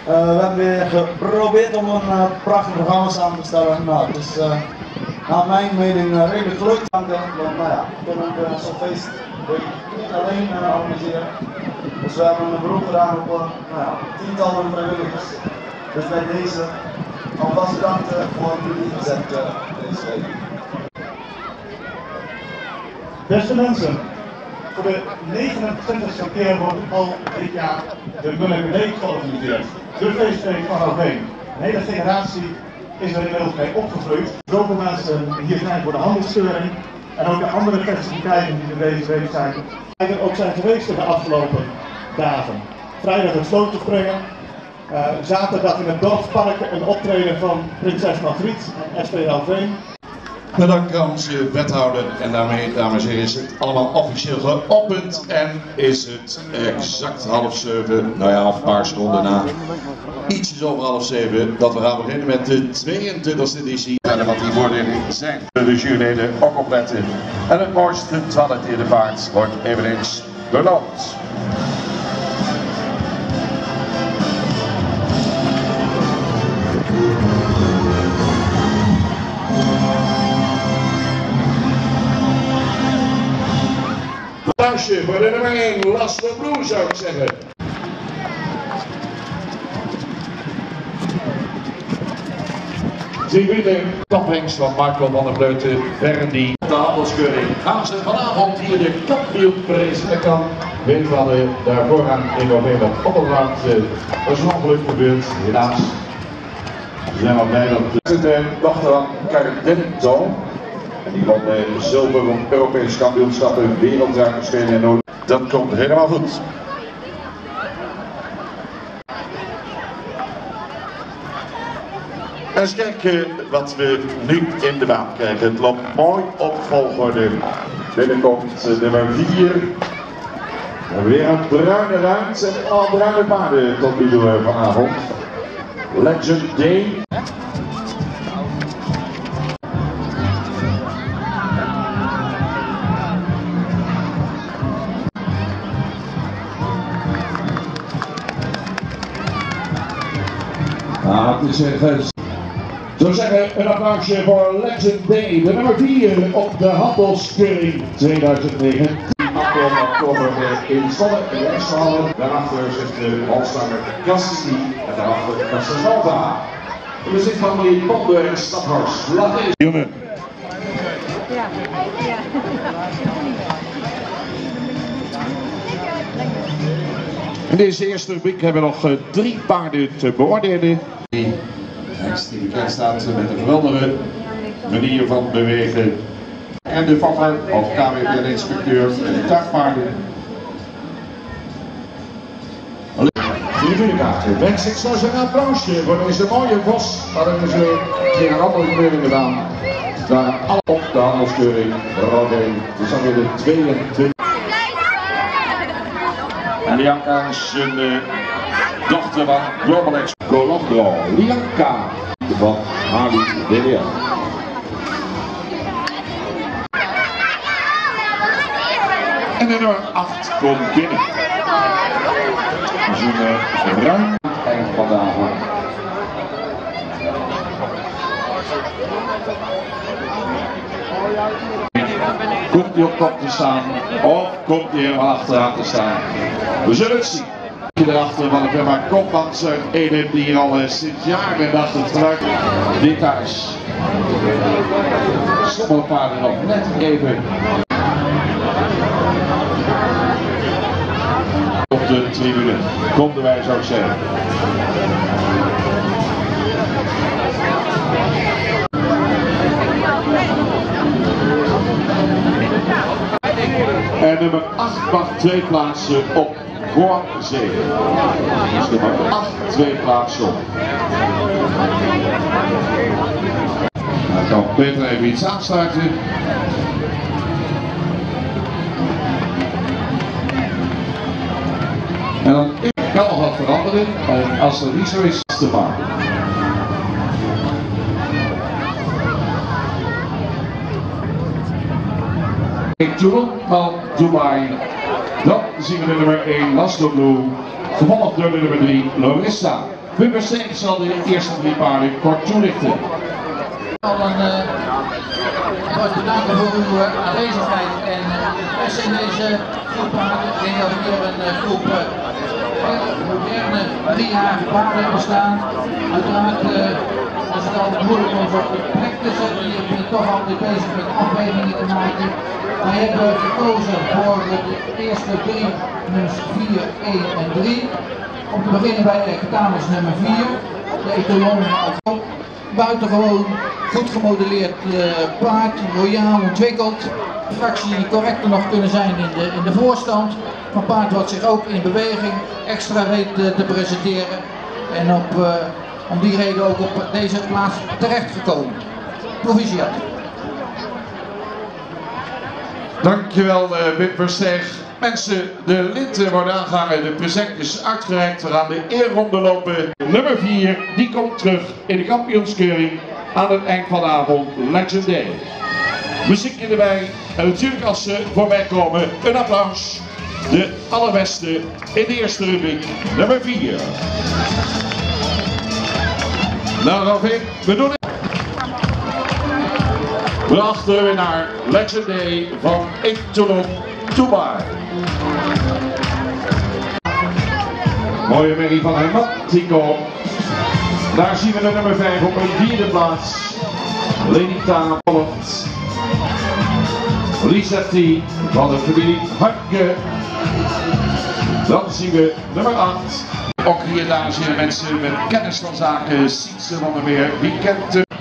We hebben weer geprobeerd om een prachtig programma samen te stellen. Nou, het is naar mijn mening redelijk gelukt. Want nou ja, we kunnen zo'n feest niet alleen organiseren. Dus we hebben een beroep gedaan op tientallen vrijwilligers. Dus bij deze alvast bedankt voor jullie inzet deze week. Beste mensen, voor de 29e keer wordt al dit jaar de Mullenberg georganiseerd. De feestweek van Alveen. Een hele generatie is er inmiddels mee opgegroeid. Zoveel mensen hier zijn voor de handelsscheuring en ook de andere festiviteiten die er deze week zijn. Er ook zijn geweest in de afgelopen dagen. Vrijdag het slotenspringen. Zaterdag in het dorpspark een optreden van Prinses Margriet en SP Alveen. Bedankt aan onze wethouder en daarmee, dames en heren, is het allemaal officieel geopend en is het exact 6:30, nou ja, of een paar seconden na, ietsjes over 6:30, dat we gaan beginnen met de 22e editie. En wat die voordelen zijn, de juryleden ook opletten. En het mooiste toiletteerde paard wordt eveneens beloond. Applausje voor de nummer 1, Last of Blue zou ik zeggen. Tribune, tophengst van Michael van der Vleuten, Verdi. De handelskeuring gaan ze vanavond hier de kampioenprijs. Dat kan weten van daar vooraan in november op het land. Dat is een ongeluk gebeurd, helaas. We zijn wel blij dat de dochter van Cardento. En die won zilver op Europese kampioenschappen, wereldruimtespelen en nodig. Dat komt helemaal goed. En eens kijken wat we nu in de baan krijgen. Het loopt mooi op volgorde. Binnenkomt nummer 4. Weer een bruine ruimte en al bruine paarden tot nu toe vanavond. Legend Day. Het is zo zeggen, een applausje voor Legend Day, de nummer 4 op de handelskeuring 2009. Oktober in Zwolle en de Extrahallen. Daarachter zit de Holstanger Cassidy en daarachter Casanova. We zitten van die Ponder en Staphorst. Laat eens. Jongen. Ja. In deze eerste rubriek hebben we nog 3 paarden te beoordelen. Die bekend staat met een geweldige manier van bewegen. En de vatter of KWPN-inspecteur en de tuigpaarden. Tribunekaarten. Wens ik zo een applausje voor deze mooie bos. Maar het is weer geen andere kleuring gedaan. Daar alle op de handelskeuring rode. Dus dan weer de 22. En Lianca is een dochter van Global X Colombo. Lianca van Harley Davidson. En de nummer 8 komt binnen. Dat is een ruim eind van de avond. Komt hij op kop te staan of komt hij helemaal achteraan te staan? We zullen het zien. Erachter van de firma Koppanzer, een die hier al sinds jaren dacht het geluid. Details. Sommige paarden nog net even. Op de tribune. Konden wij zo zeggen. En nummer 8 mag 2 plaatsen op voor 7. Dus nummer 8 2 plaatsen op. Dan kan Peter even iets aansluiten. En dan kan nog wat veranderen. En als er niet zo is, is te maken. Toulon van Dubai. Dan zien we de nummer 1 Last of Blue, gevolgd door de nummer 3 Lorissa. Wim Versteeg zal de eerste 3 paarden kort toelichten. Al een groot bedanken voor uw aanwezigheid en interesse in deze groep paarden. Ik denk dat we hier een groep moderne 3-jarige paarden hebben staan. Uiteraard is het altijd moeilijk om ze op de plek te zetten. Je bent toch altijd bezig met afwegingen te maken. Wij hebben gekozen voor de eerste 3, nummers 4, 1 en 3. Om te beginnen bij Ectanis nummer 4, de etalon als buitengewoon goed gemodelleerd paard, royaal ontwikkeld. De fractie die correcter nog kunnen zijn in de voorstand. Een paard wat zich ook in beweging extra weet te presenteren. En om die reden ook op deze plaats terechtgekomen. Proficiat. Dankjewel Wim Versteeg. Mensen, de linten worden aangehangen, de presentjes uitgereikt. We gaan de eerronde lopen. Nummer 4, die komt terug in de kampioenskeuring aan het eind van de avond. Legend Day. Muziekje erbij. En natuurlijk als ze voorbij komen, een applaus. De allerbeste in de eerste rubriek, nummer 4. Nou Robin, we doen het. We achteren weer naar Legend Day van Etalon Dubai. Mooie merrie van Hermatico. Daar zien we de nummer 5 op een 4e plaats. Lenita volgt. Lisetti van de familie Hartke. Dan zien we nummer 8. Ook hier daar zien we mensen met kennis van zaken. Sietse van der Meer. Wie kent de